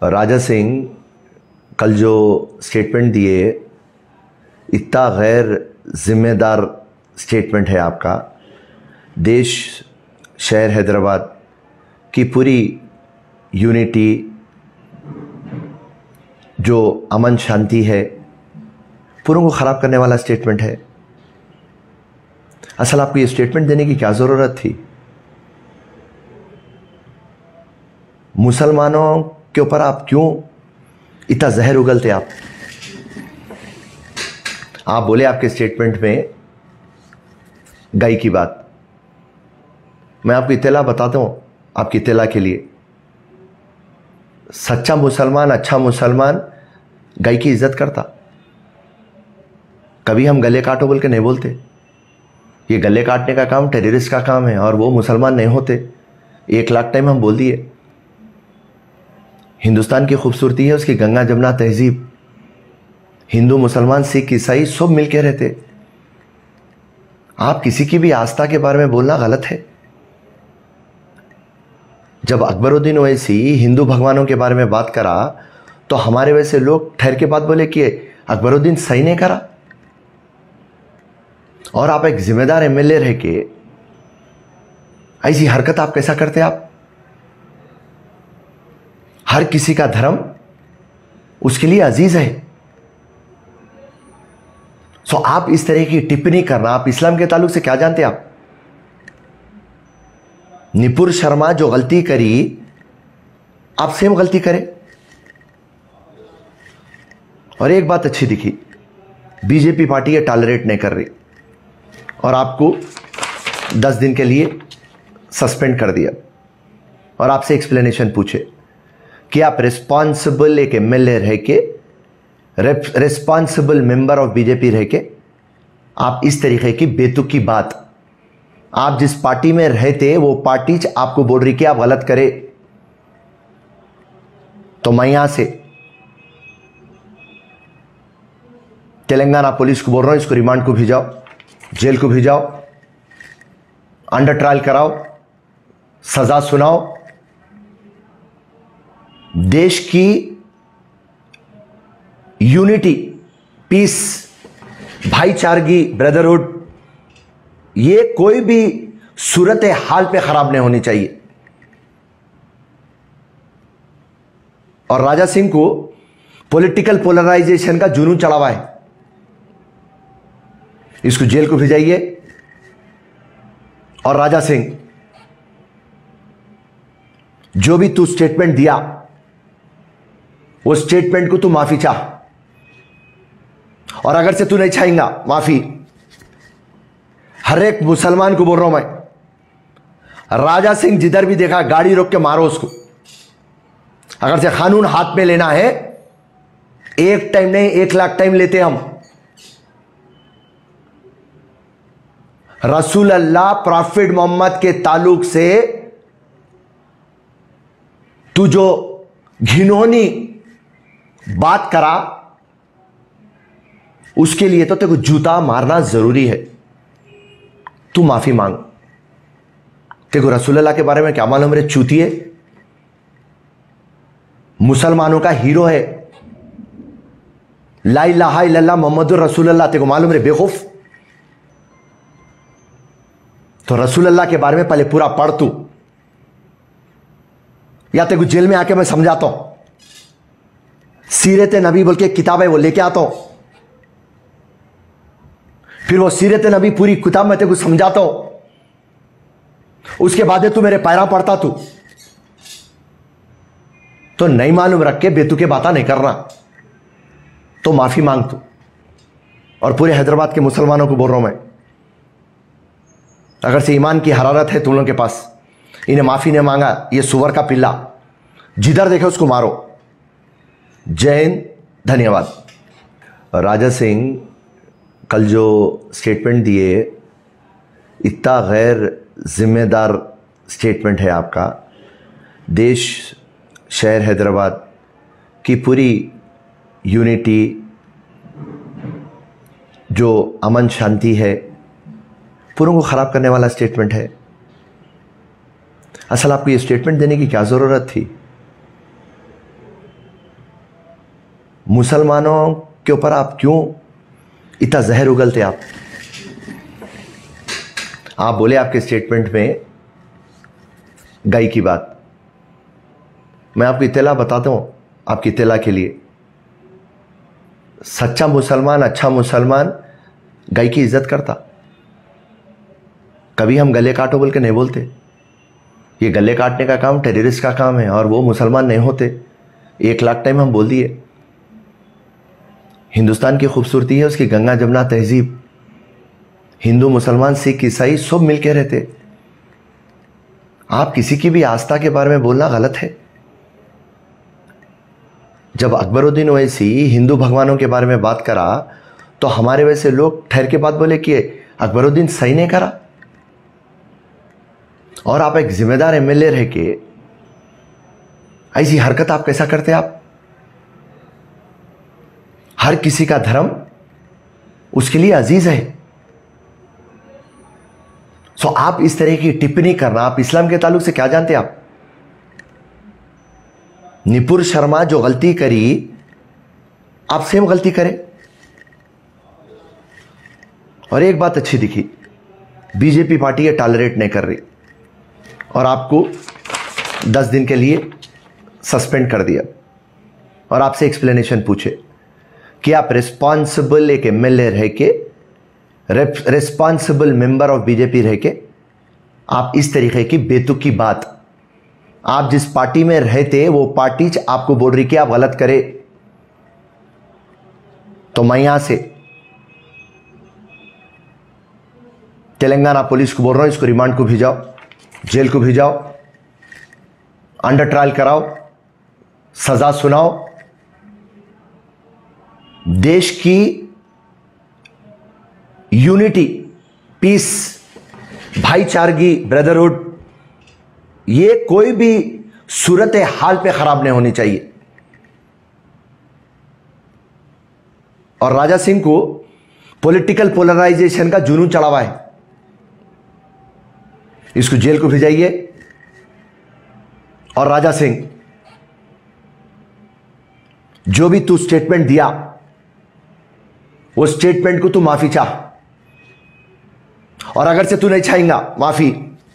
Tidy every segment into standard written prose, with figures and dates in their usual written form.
राजा सिंह कल जो स्टेटमेंट दिए, इतना गैर जिम्मेदार स्टेटमेंट है आपका। देश शहर हैदराबाद की पूरी यूनिटी, जो अमन शांति है, पूरों को ख़राब करने वाला स्टेटमेंट है। असल आपको ये स्टेटमेंट देने की क्या ज़रूरत थी? मुसलमानों के ऊपर आप क्यों इतना जहर उगलते? आप बोले आपके स्टेटमेंट में गाय की बात। मैं आपको इत्तला बताता हूं, आपकी इत्तला के लिए, सच्चा मुसलमान, अच्छा मुसलमान गाय की इज्जत करता। कभी हम गले काटो बोल के नहीं बोलते। ये गले काटने का काम टेररिस्ट का काम है, और वो मुसलमान नहीं होते। 1,00,000 टाइम हम बोल दिए। हिंदुस्तान की खूबसूरती है उसकी गंगा जमुना तहजीब। हिंदू मुसलमान सिख ईसाई सब मिलके रहते। आप किसी की भी आस्था के बारे में बोलना गलत है। जब अकबरुद्दीन ओवैसी हिंदू भगवानों के बारे में बात करा तो हमारे वैसे लोग ठहर के बात बोले कि अकबरुद्दीन सही नहीं करा। और आप एक जिम्मेदार एमएलए रह के ऐसी हरकत आप कैसा करते? आप हर किसी का धर्म उसके लिए अजीज है। सो आप इस तरह की टिप्पणी करना, आप इस्लाम के ताल्लुक से क्या जानते? आप निपुर शर्मा जो गलती करी, आप सेम गलती करें। और एक बात अच्छी दिखी, बीजेपी पार्टी ये टॉलरेट नहीं कर रही और आपको 10 दिन के लिए सस्पेंड कर दिया और आपसे एक्सप्लेनेशन पूछे कि आप रिस्पॉन्सिबल एक एमएलए रह के, रिस्पॉन्सिबल मेंबर ऑफ बीजेपी रह के आप इस तरीके की बेतुकी बात, आप जिस पार्टी में रहते वो पार्टी आपको बोल रही कि आप गलत करे, तो मैं यहां से तेलंगाना पुलिस को बोल रहा हूं, इसको रिमांड को भेजाओ, जेल को भेजाओ, अंडर ट्रायल कराओ, सजा सुनाओ। देश की यूनिटी, पीस, भाईचारगी, ब्रदरहुड, ये कोई भी सूरत हाल पे खराब नहीं होनी चाहिए। और राजा सिंह को पॉलिटिकल पोलराइजेशन का जुनून चढ़ा हुआ है, इसको जेल को भेजाइए। और राजा सिंह, जो भी तू स्टेटमेंट दिया वो स्टेटमेंट को तू माफी चाह, और अगर से तू नहीं चाहेगा माफी, हर एक मुसलमान को बोल रहा हूं मैं, राजा सिंह जिधर भी देखा गाड़ी रोक के मारो उसको। अगर से कानून हाथ में लेना है, एक टाइम नहीं 1,00,000 टाइम लेते हम। रसूल अल्लाह प्रॉफिट मोहम्मद के ताल्लुक से तू जो घिनौनी बात करा, उसके लिए तो तेरे को जूता मारना जरूरी है। तू माफी मांग। तेरे को रसूल अल्लाह के बारे में क्या मालूम रे चूतिए? मुसलमानों का हीरो है, ला इलाहा इल्लल्लाह मुहम्मदुर रसूलुल्लाह, तेरे को मालूम रे बेवकूफ? तो रसूल अल्लाह के बारे में पहले पूरा पढ़ तू, या तेरे को जेल में आके मैं समझाता हूं। सीरत नबी बोल के किताब है, वो लेके आता हूं, फिर वो सीरत नबी पूरी किताब में तेरे को समझाता हूं। उसके बाद तू मेरे पैरा पढ़ता तू। तो नहीं मालूम रख के बेतुके बातें नहीं करना। तो माफी मांग तू। और पूरे हैदराबाद के मुसलमानों को बोल रहा हूं मैं, अगर से ईमान की हरारत है तुम लोगों के पास, इन्हें माफी नहीं मांगा, ये सुअर का पिल्ला, जिधर देखे उसको मारो। जय हिंद, धन्यवाद। राजा सिंह कल जो स्टेटमेंट दिए, इतना गैर जिम्मेदार स्टेटमेंट है आपका। देश शहर हैदराबाद की पूरी यूनिटी, जो अमन शांति है, पूरों को ख़राब करने वाला स्टेटमेंट है। असल आपको ये स्टेटमेंट देने की क्या ज़रूरत थी? मुसलमानों के ऊपर आप क्यों इतना जहर उगलते? आप बोले आपके स्टेटमेंट में गाय की बात। मैं आपको इत्तला बताता हूं, आपकी इत्तला के लिए, सच्चा मुसलमान, अच्छा मुसलमान गाय की इज्जत करता। कभी हम गले काटो बोल के नहीं बोलते। ये गले काटने का काम टेररिस्ट का काम है, और वो मुसलमान नहीं होते। 1,00,000 टाइम हम बोल दिए। हिंदुस्तान की खूबसूरती है उसकी गंगा जमुना तहजीब। हिंदू मुसलमान सिख ईसाई सब मिलके रहते। आप किसी की भी आस्था के बारे में बोलना गलत है। जब अकबरुद्दीन ओवैसी हिंदू भगवानों के बारे में बात करा तो हमारे वैसे लोग ठहर के बात बोले कि अकबरुद्दीन सही नहीं करा। और आप एक जिम्मेदार एमएलए रह के ऐसी हरकत आप कैसा करते? आप हर किसी का धर्म उसके लिए अजीज है। सो आप इस तरह की टिप्पणी करना, आप इस्लाम के ताल्लुक से क्या जानते? आप निपुर शर्मा जो गलती करी, आप सेम गलती करें। और एक बात अच्छी दिखी, बीजेपी पार्टी ये टॉलरेट नहीं कर रही और आपको 10 दिन के लिए सस्पेंड कर दिया और आपसे एक्सप्लेनेशन पूछे कि आप रिस्पॉन्सिबल एक एमएलए रह के, रिस्पॉन्सिबल मेंबर ऑफ बीजेपी रह के आप इस तरीके की बेतुकी बात, आप जिस पार्टी में रहते वो पार्टी आपको बोल रही कि आप गलत करें, तो मैं यहां से तेलंगाना पुलिस को बोल रहा हूं, इसको रिमांड को भेजाओ, जेल को भेजाओ, अंडर ट्रायल कराओ, सजा सुनाओ। देश की यूनिटी, पीस, भाईचारगी, ब्रदरहुड, ये कोई भी सूरत हाल पे खराब नहीं होनी चाहिए। और राजा सिंह को पॉलिटिकल पोलराइजेशन का जुनून चढ़ा हुआ है, इसको जेल को भेजाइए। और राजा सिंह, जो भी तू स्टेटमेंट दिया वो स्टेटमेंट को तू माफी चाह, और अगर से तू नहीं चाहेगा माफी,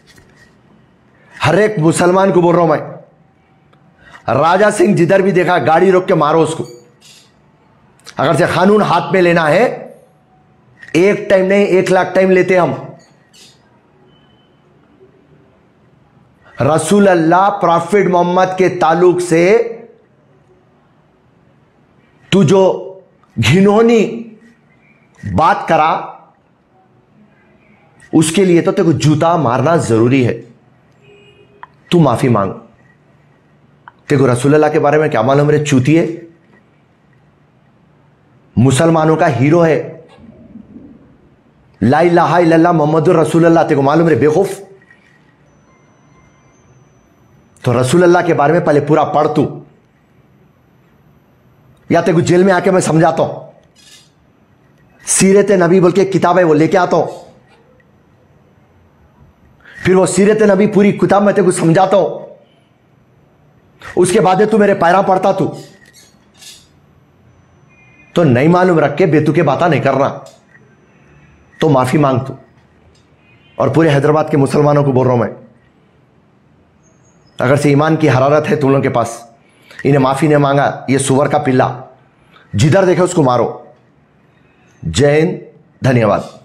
हर एक मुसलमान को बोल रहा हूं मैं, राजा सिंह जिधर भी देखा गाड़ी रोक के मारो उसको। अगर से कानून हाथ में लेना है, एक टाइम नहीं 1,00,000 टाइम लेते हम। रसूल अल्लाह प्रॉफिट मोहम्मद के ताल्लुक से तू जो घिनौनी बात करा, उसके लिए तो तेरे को जूता मारना जरूरी है। तू माफी मांग। तेरे को रसूल अल्लाह के बारे में क्या मालूम रे चूतिए? मुसलमानों का हीरो है, ला इलाहा इल्लल्लाह मुहम्मदुर रसूलुल्लाह, तेरे को मालूम रे बेवकूफ? तो रसूल अल्लाह के बारे में पहले पूरा पढ़ तू, या तेरे को जेल में आके मैं समझाता हूं। सीरत नबी बोल के किताब है, वो लेके आता हूं, फिर वो सीरत नबी पूरी किताब में तेरे को समझाता हूं। उसके बाद तू मेरे पैरा पढ़ता तू। तो नहीं मालूम रख के बेतुके बातें नहीं करना। तो माफी मांग तू। और पूरे हैदराबाद के मुसलमानों को बोल रहा हूं मैं, अगर से ईमान की हरारत है तुम लोगों के पास, इन्हें माफी नहीं मांगा, ये सुअर का पिल्ला, जिधर देखे उसको मारो। जय हिंद, धन्यवाद।